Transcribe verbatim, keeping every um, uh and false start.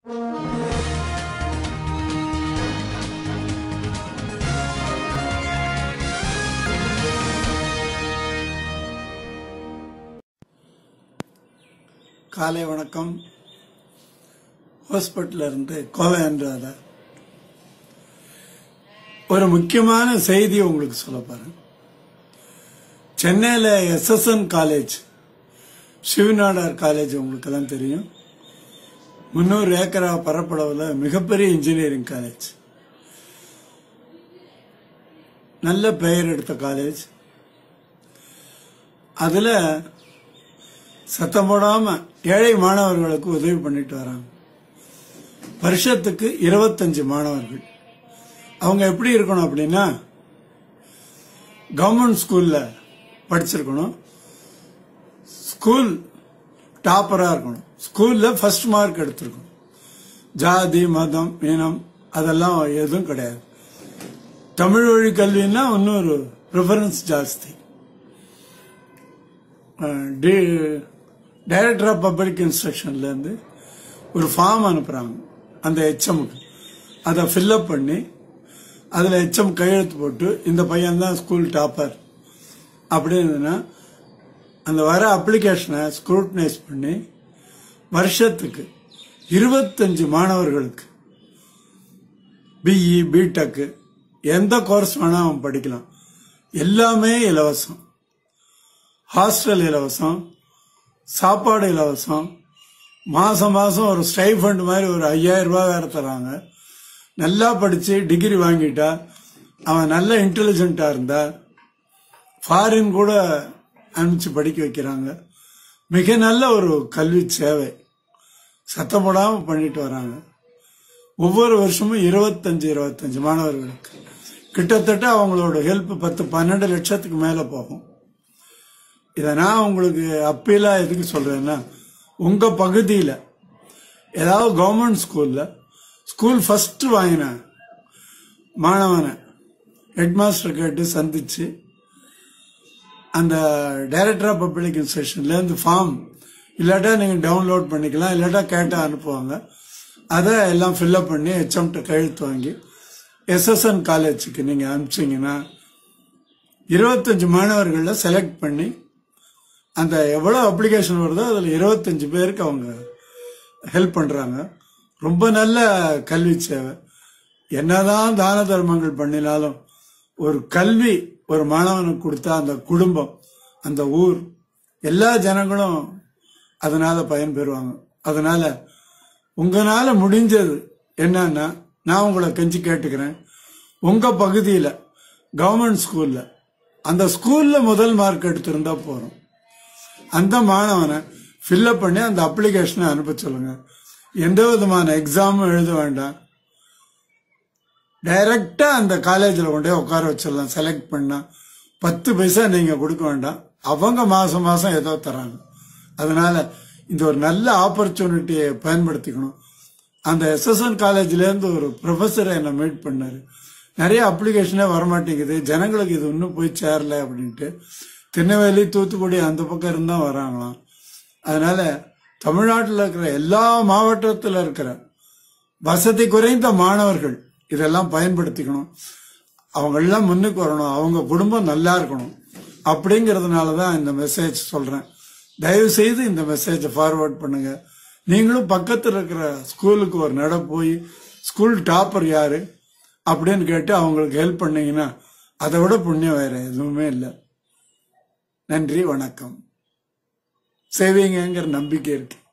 காலை வணக்கம். ஹாஸ்பிட்டல்ல இருந்து கோவைன்றாத ஒரு முக்கியமான செய்தி உங்களுக்கு சொல்ல போறேன். சென்னையில எஸ்எஸ்என் காலேஜ், சிவநாடார் காலேஜ் உங்களுக்கு எல்லாம் தெரியும். முன்னூறு ஏக்கரா பரப்பளவுல மிகப்பெரிய இன்ஜினியரிங் காலேஜ், நல்ல பெயர் எடுத்த காலேஜ். அதுல சத்தம் போடாம ஏழை மாணவர்களுக்கு உதவி பண்ணிட்டு வராங்க. வருஷத்துக்கு இருபத்தஞ்சு மாணவர்கள். அவங்க எப்படி இருக்கணும் அப்படின்னா, கவர்மெண்ட் ஸ்கூல்ல படிச்சிருக்கணும், ஸ்கூல் டாப்பரா இருக்கணும், ஸ்கூல்ல ஃபர்ஸ்ட் மார்க் எடுத்திருக்கணும். ஜாதி மதம் இனம் அதெல்லாம் எதுவும் கிடையாது. தமிழ் வழி கல்வின்னா இன்னொரு ப்ரிஃபரன்ஸ் ஜாஸ்தி. டைரக்டர் ஆஃப் பப்ளிக் இன்ஸ்ட்ரக்ஷன்ல இருந்து ஒரு ஃபார்ம் அனுப்புறாங்க அந்த ஹெச்எம்க்கு. அதை ஃபில்அப் பண்ணி அதுல ஹெச்எம் கையெழுத்து போட்டு இந்த பையன் தான் ஸ்கூல் டாப்பர் அப்படின்னா அந்த வர அப்ளிகேஷனை ஸ்க்ரூட்டனைஸ் பண்ணி வருஷத்துக்கு இருபத்தஞ்சு மாணவர்களுக்கு பிஇ பிடெக் எந்த கோர்ஸ் வேணா அவன் படிக்கலாம், எல்லாமே இலவசம். ஹாஸ்டல் இலவசம், சாப்பாடு இலவசம், மாசம் மாசம் ஒரு ஸ்டைஃபண்ட் மாதிரி ஒரு ஐயாயிரம் ரூபாய் வேற தராங்க. நல்லா படிச்சு டிகிரி வாங்கிட்டா, அவன் நல்ல இன்டெலிஜென்டா இருந்தா ஃபாரின் கூட அனுப்பிச்சு படிக்க வைக்கிறாங்க. மிக நல்ல ஒரு கல்வி சேவை சத்தம் போடாம பண்ணிட்டு வராங்க. ஒவ்வொரு வருஷமும் இருபத்தஞ்சு இருபத்தஞ்சு மாணவர்களுக்கு கிட்டத்தட்ட அவங்களோட ஹெல்ப் பத்து பன்னெண்டு லட்சத்துக்கு மேல போகும். இதை நான் உங்களுக்கு அப்பீலா எதுக்கு சொல்றேன்னா, உங்க பகுதியில ஏதாவது கவர்மெண்ட் ஸ்கூல்ல ஸ்கூல் ஃபர்ஸ்ட் வாங்கின மாணவனை ஹெட் மாஸ்டர் கேட்டு சந்திச்சு அந்த டைரக்டர் ஆஃப் பப்ளிக் இன்ஸ்ட்ரக்ஷன்ல இருந்து ஃபார்ம் இல்லாட்டா நீங்க டவுன்லோட் பண்ணிக்கலாம், இல்லாட்டா கேட்டா அனுப்புவாங்க. அதை எல்லாம் ஃபில்அப் பண்ணி ஹெச்எம்கிட்ட கையெழுத்து வாங்கி எஸ்எஸ்என் காலேஜுக்கு நீங்க அனுப்பிச்சீங்கன்னா இருபத்தஞ்சு மாணவர்கள செலக்ட் பண்ணி அந்த எவ்வளவு அப்ளிகேஷன் வருதோ அதுல இருபத்தஞ்சு பேருக்கு அவங்க ஹெல்ப் பண்றாங்க. ரொம்ப நல்ல கல்வி சேவை. என்னதான் தான தர்மங்கள் பண்ணினாலும் ஒரு கல்வி ஒரு மாணவனுக்கு கொடுத்தா அந்த குடும்பம், அந்த ஊர், எல்லா ஜனங்களும் அதனால பயன்பெறுவாங்க. அதனால உங்களால முடிஞ்சது என்னன்னா, நான் உங்களை கெஞ்சி கேட்டுக்கிறேன், உங்க பகுதியில கவர்மெண்ட் ஸ்கூல்ல அந்த ஸ்கூல்ல முதல் மார்க் எடுத்திருந்தா போறோம், அந்த மாணவனை ஃபில்அப் பண்ணி அந்த அப்ளிகேஷனை அனுப்ப சொல்லுங்க. எந்த விதமான எக்ஸாமும் எழுத வேண்டாம், டைரக்டா அந்த காலேஜில் கொண்டே உட்கார வச்சிடலாம். செலக்ட் பண்ணா பத்து பைசா நீங்க கொடுக்க வேண்டாம், அவங்க மாசம் மாசம் ஏதோ தராங்க. அதனால இந்த ஒரு நல்ல ஆப்பர்ச்சுனிட்டியை பயன்படுத்திக்கணும். அந்த எஸ்எஸ்என் காலேஜ்ல இருந்து ஒரு ப்ரொஃபஸரை என்ன மீட் பண்ணாரு. நிறைய அப்ளிகேஷனே வரமாட்டேங்குது, ஜனங்களுக்கு இது இன்னும் போய் சேரல அப்படின்ட்டு. திருநெல்வேலி தூத்துக்குடி அந்த பக்கம் இருந்தா வராங்களாம். அதனால தமிழ்நாட்டில் இருக்கிற எல்லா மாவட்டத்தில் இருக்கிற வசதி குறைந்த மாணவர்கள் இதெல்லாம் பயன்படுத்திக்கணும். அவங்க எல்லாம் முன்னுக்கு வரணும், அவங்க குடும்பம் நல்லா இருக்கணும். அப்படிங்கறதுனாலதான் இந்த மெசேஜ் சொல்றேன். தயவு செய்து இந்த மெசேஜை ஃபார்வர்ட் பண்ணுங்க. நீங்களும் பக்கத்தில் இருக்கிற ஸ்கூலுக்கு ஒரு நட போய் ஸ்கூல் டாப்பர் யாரு அப்படின்னு கேட்டு அவங்களுக்கு ஹெல்ப் பண்ணீங்கன்னா அதை விட புண்ணியம் வேற எதுவுமே இல்லை. நன்றி, வணக்கம். சேவிங்கங்கிற நம்பிக்கை இருக்கு.